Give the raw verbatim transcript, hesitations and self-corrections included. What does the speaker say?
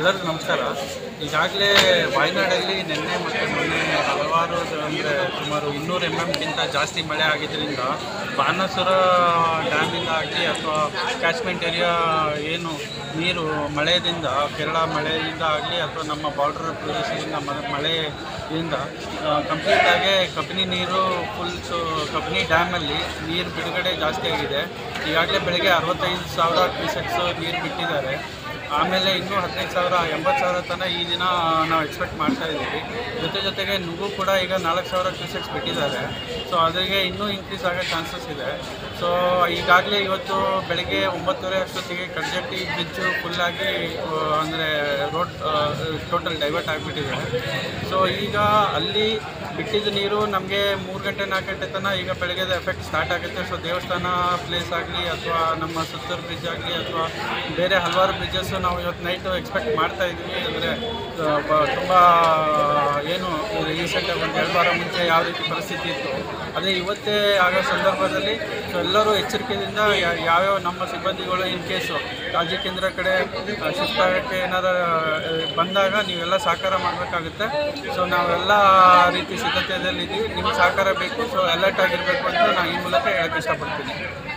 ಎಲ್ಲರಿಗೂ ನಮಸ್ಕಾರ. ಈಗಾಗಲೇ ವಾಯನಾಡಲ್ಲಿ ನಿನ್ನೆ ಮತ್ತು ಮೊನ್ನೆ ಹಲವಾರು ಅಂದರೆ ಸುಮಾರು ಇನ್ನೂರು ಎಮ್ ಎಮ್ಗಿಂತ ಜಾಸ್ತಿ ಮಳೆ ಆಗಿದ್ದರಿಂದ ಬಾಣಾಸುರ ಡ್ಯಾಮಿಂದ ಆಗಲಿ ಅಥವಾ ಕ್ಯಾಚ್ಮೆಂಟ್ ಏರಿಯಾ ಏನು ನೀರು ಮಳೆಯಿಂದ ಕೇರಳ ಮಳೆಯಿಂದ ಆಗಲಿ ಅಥವಾ ನಮ್ಮ ಬಾರ್ಡರ್ ಪ್ರದೇಶದಿಂದ ಮಳೆಯಿಂದ ಕಂಪ್ಲೀಟಾಗಿ ಕಬಿನಿ ನೀರು ಫುಲ್ಸು ಕಬಿನಿ ಡ್ಯಾಮಲ್ಲಿ ನೀರು ಬಿಡುಗಡೆ ಜಾಸ್ತಿ ಆಗಿದೆ. ಈಗಾಗಲೇ ಬೆಳಗ್ಗೆ ಅರವತ್ತೈದು ಸಾವಿರ ಕ್ಯೂಸೆಕ್ಸು ನೀರು ಬಿಟ್ಟಿದ್ದಾರೆ. ಆಮೇಲೆ ಇನ್ನೂ ಹದಿನೈದು ಸಾವಿರ ಎಂಬತ್ತು ಸಾವಿರ ತನಕ ಈ ದಿನ ನಾವು ಎಕ್ಸ್ಪೆಕ್ಟ್ ಮಾಡ್ತಾ ಇದ್ದೀವಿ. ಜೊತೆ ಜೊತೆಗೆ ನುಗ್ಗು ಕೂಡ ಈಗ ನಾಲ್ಕು ಸಾವಿರ ಕ್ಯೂಸೆಕ್ಸ್ ಬಿಟ್ಟಿದ್ದಾರೆ. ಸೊ ಅದರಿಗೆ ಇನ್ನೂ ಇನ್ಕ್ರೀಸ್ ಆಗೋ ಚಾನ್ಸಸ್ ಇದೆ. ಸೊ ಈಗಾಗಲೇ ಇವತ್ತು ಬೆಳಗ್ಗೆ ಒಂಬತ್ತುವರೆ ಅಷ್ಟೊತ್ತಿಗೆ ಕಡ್ಜಟ್ಟಿ ಬ್ರಿಡ್ಜು ಫುಲ್ಲಾಗಿ ಅಂದರೆ ರೋಡ್ ಟೋಟಲ್ ಡೈವರ್ಟ್ ಆಗಿಬಿಟ್ಟಿದೆ. ಸೊ ಈಗ ಅಲ್ಲಿ ಬಿಟ್ಟಿದ್ದ ನೀರು ನಮಗೆ ಮೂರು ಗಂಟೆ ನಾಲ್ಕು ಗಂಟೆ ತನಕ ಈಗ ಬೆಳಗ್ಗೆದ ಎಫೆಕ್ಟ್ ಸ್ಟಾರ್ಟ್ ಆಗುತ್ತೆ. ಸೊ ದೇವಸ್ಥಾನ ಪ್ಲೇಸ್ ಆಗಲಿ ಅಥವಾ ನಮ್ಮ ಸುತ್ತೂರು ಬ್ರಿಡ್ಜ್ ಆಗಲಿ ಅಥವಾ ಬೇರೆ ಹಲವಾರು ಬ್ರಿಡ್ಜಸ್ಸು ನಾವು ಇವತ್ತು ನೈಟು ಎಕ್ಸ್ಪೆಕ್ಟ್ ಮಾಡ್ತಾ ಇದ್ವಿ. ಅಂದರೆ ತುಂಬ ಏನು ರೀಸೆಂಟಾಗಿ ಒಂದು ಎರಡು ವಾರ ಮುಂಚೆ ಯಾವ ರೀತಿ ಪರಿಸ್ಥಿತಿ ಇತ್ತು ಅದೇ ಇವತ್ತೇ ಆಗೋ ಸಂದರ್ಭದಲ್ಲಿ ಸೊ ಎಲ್ಲರೂ ಎಚ್ಚರಿಕೆಯಿಂದ ಯಾವ್ಯಾವ ನಮ್ಮ ಸಿಬ್ಬಂದಿಗಳು ಇನ್ ಕೇಸು ಕಾಳಜಿ ಕೇಂದ್ರ ಕಡೆ ಶಿಫ್ಟ್ ಆಗೋಕ್ಕೆ ಏನಾರು ಬಂದಾಗ ನೀವೆಲ್ಲ ಸಹಕಾರ ಮಾಡಬೇಕಾಗುತ್ತೆ. ಸೊ ನಾವೆಲ್ಲ ರೀತಿ ಸಿದ್ಧತೆಯಲ್ಲಿದ್ದೀವಿ. ನಿಮ್ಮ ಸಹಕಾರ ಬೇಕು. ಸೊ ಅಲರ್ಟ್ ಆಗಿರಬೇಕು ಅಂತ ನಾನು ಈ ಮೂಲಕ ಹೇಳೋಕ್ಕೆ ಇಷ್ಟಪಡ್ತೀನಿ.